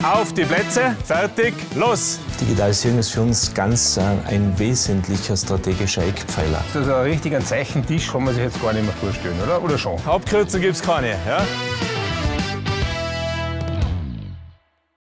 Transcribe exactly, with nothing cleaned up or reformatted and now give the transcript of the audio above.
Auf die Plätze, fertig, los! Digitalisierung ist für uns ganz äh, ein wesentlicher strategischer Eckpfeiler. Also ein richtiger Zeichentisch kann man sich jetzt gar nicht mehr vorstellen, oder? Oder schon? Hauptkürzel gibt's keine, ja?